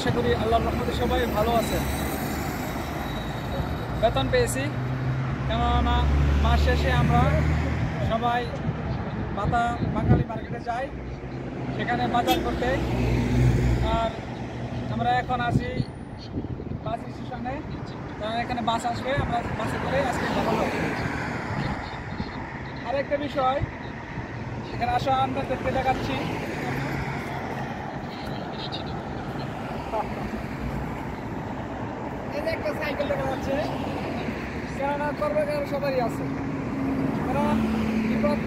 আশা করি আল্লাহর রহমতে সবাই ভালো আছে। বেতন পেয়েছি, কেননা মাস শেষে আমরা সবাই বাঙালি মার্কেটে যাই, সেখানে বাজার করতে। আর আমরা এখন আছি বাস স্টেশনে, কারণ এখানে বাস আসবে, আমরা বাসে করে আজকে যাবো। আরেকটা বিষয়, এখানে আসা আপনাদেরকে দেখাচ্ছি। এই যে একটা সাইকেল দেখা যাচ্ছে, কেননা কর্মকার সবারই আছে, কারণ বিপদ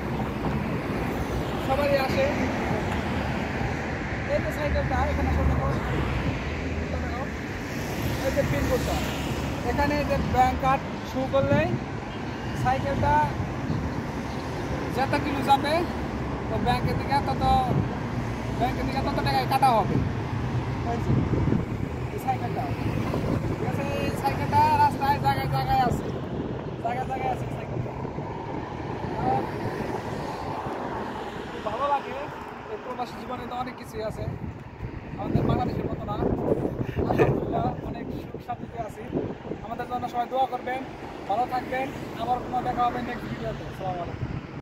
সবারই আসে। এই যে সাইকেলটা এখানে এই যে পিন কোডটা, এখানে যে ব্যাংক কার্ড শু করলেই সাইকেলটা যত কিলো যাবে তো ব্যাংকের দিকে তত টাকায় কাটা হবে। এই সাইকেলটা ঠিক আছে, এই সাইকেলটা রাস্তায় জায়গায় আছে, জায়গায় আছে সাইকেলটা। ভালো লাগে, এই প্রবাসী জীবনে তো অনেক কিছুই আছে, আমাদের বাংলাদেশের মতো না। আলহামদুলিল্লাহ অনেক সুখ শান্তিতে আছি। আমাদের জন্য সবাই দোয়া করবেন, ভালো থাকবেন। আবার কোনো দেখা হবে নেক্সট ভিডিওতে। আসসালামু আলাইকুম।